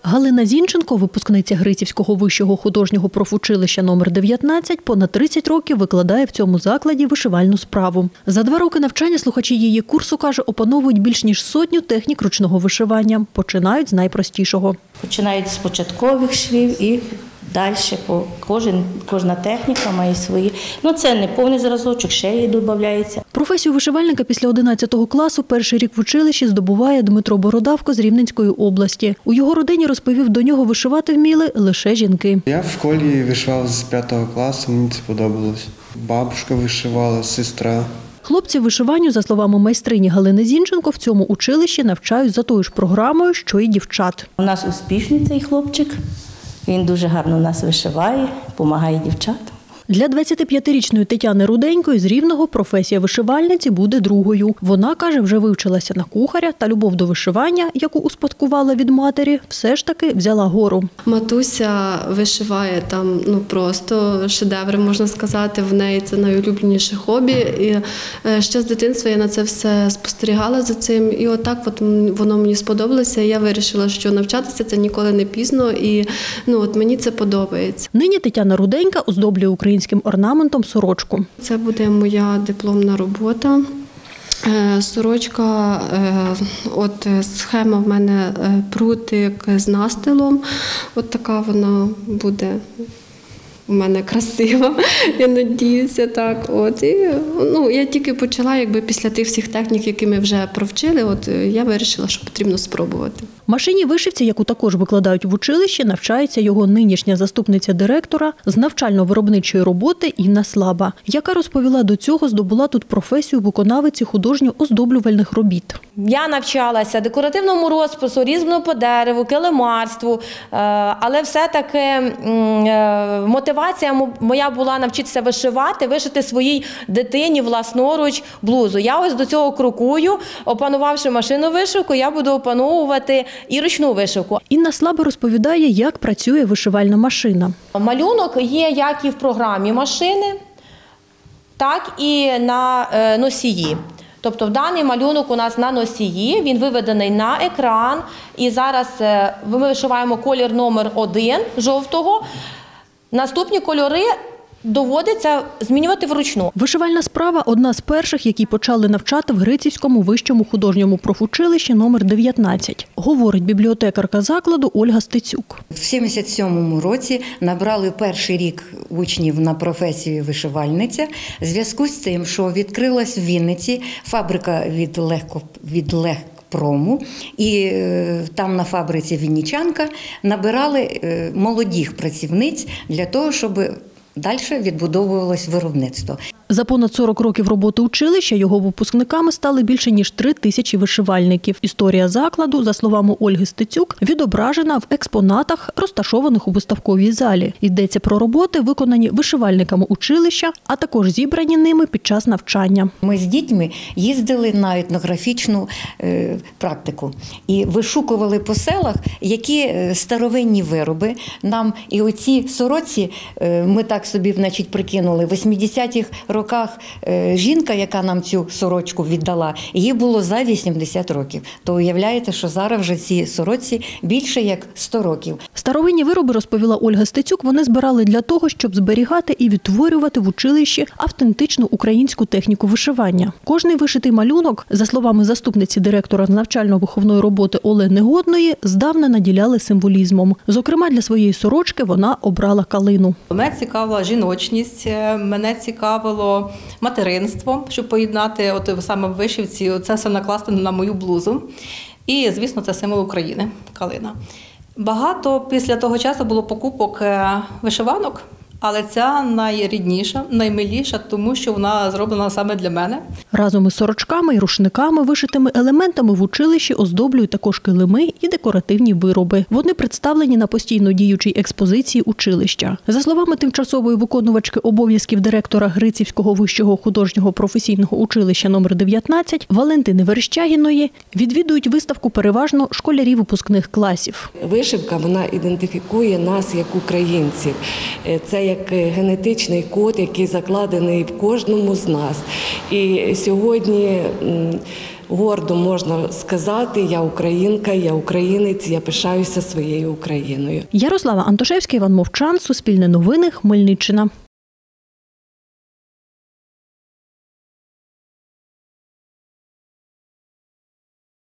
Галина Зінченко, випускниця Грицівського вищого художнього профучилища номер 19, понад 30 років викладає в цьому закладі вишивальну справу. За 2 роки навчання слухачі її курсу, каже, опановують більш ніж 100 технік ручного вишивання. Починають з найпростішого. Починають з початкових швів і далі кожна техніка має свої. Це не повний зразочок, ще й додається. Професію вишивальника після 11 класу перший рік в училищі здобуває Дмитро Бородавко з Рівненської області. У його родині, розповів, до нього вишивати вміли лише жінки. Я в школі вишивав з 5 класу, мені це подобалось. Бабушка вишивала, сестра. Хлопці вишиванню, за словами майстрині Галини Зінченко, в цьому училищі навчають за тою ж програмою, що і дівчат. У нас успішний цей хлопчик, він дуже гарно нас вишиває, допомагає дівчатам. Для 25-річної Тетяни Руденької з Рівного професія вишивальниці буде другою. Вона, каже, вже вивчилася на кухаря та любов до вишивання, яку успадкувала від матері, все ж таки взяла гору. Матуся вишиває там просто шедеври, можна сказати. В неї це найулюбленіше хобі. І ще з дитинства я на це все спостерігала за цим. І отак воно мені сподобалося. Я вирішила, що навчатися це ніколи не пізно. І мені це подобається. Нині Тетяна Руденька оздоблює українським орнаментом сорочку. Це буде моя дипломна робота. Сорочка, схема в мене прутик з настилом. От така вона буде у мене красива, я надіюся, так. Я тільки почала, після тих всіх технік, які ми вже провчили, я вирішила, що потрібно спробувати. Машинній вишивці, яку також викладають в училищі, навчається його нинішня заступниця директора з навчально-виробничої роботи Інна Слаба, яка, розповіла, до цього здобула тут професію виконавиці художньо-оздоблювальних робіт. Я навчалася декоративному розпису, різьбленню по дереву, килимарству, але все-таки мотивація моя була навчитися вишивати, вишити своїй дитині власноруч блузу. Я ось до цього крокую, опанувавши машинну вишивку, я буду опановувати і ручну вишивку. Інна Слаба розповідає, як працює вишивальна машина. Малюнок є як і в програмі машини, так і на носії. Тобто даний малюнок у нас на носії, він виведений на екран. І зараз ми вишиваємо колір номер 1 жовтого. Наступні кольори доводиться змінювати вручну. Вишивальна справа – одна з перших, які почали навчати в Грицівському вищому художньому профучилищі номер 19, говорить бібліотекарка закладу Ольга Стецюк. В 77-му році набрали перший рік учнів на професію вишивальниця в зв'язку з тим, що відкрилась в Вінниці фабрика від легкопрому, і там на фабриці «Вінничанка» набирали молодих працівниць для того, щоб далі відбудовувалось виробництво. За понад 40 років роботи училища його випускниками стали більше ніж 3000 вишивальників. Історія закладу, за словами Ольги Стецюк, відображена в експонатах, розташованих у виставковій залі. Йдеться про роботи, виконані вишивальниками училища, а також зібрані ними під час навчання. Ми з дітьми їздили на етнографічну практику і вишукували по селах, які старовинні вироби. Нам і оці сорочці, ми так собі, прикинули, в 80-х роках жінка, яка нам цю сорочку віддала, їй було за 80 років. То уявляєте, що зараз вже ці сорочці більше як 100 років. Старовинні вироби, розповіла Ольга Стецюк, вони збирали для того, щоб зберігати і відтворювати в училищі автентичну українську техніку вишивання. Кожний вишитий малюнок, за словами заступниці директора з навчально-виховної роботи Олени Годної, здавна наділяли символізмом. Зокрема, для своєї сорочки вона обрала калину. Мене цікавила жіночність, мене цікавило материнство, щоб поєднати саме в вишивці, це все накласти на мою блузу. І, звісно, це символ України – калина. Багато після того часу було покупок вишиванок, але ця найрідніша, наймиліша, тому що вона зроблена саме для мене. Разом із сорочками і рушниками, вишитими елементами в училищі оздоблюють також килими і декоративні вироби. Вони представлені на постійно діючій експозиції училища. За словами тимчасової виконувачки обов'язків директора Грицівського вищого художнього професійного училища номер 19 Валентини Верещагіної, відвідують виставку переважно школярі випускних класів. Вишивка, вона ідентифікує нас як українців. Це як генетичний код, який закладений в кожному з нас. І сьогодні гордо можна сказати: я українка, я українець, я пишаюся своєю Україною. Ярослава Антошевська, Іван Мовчан, Суспільне новини, Хмельниччина.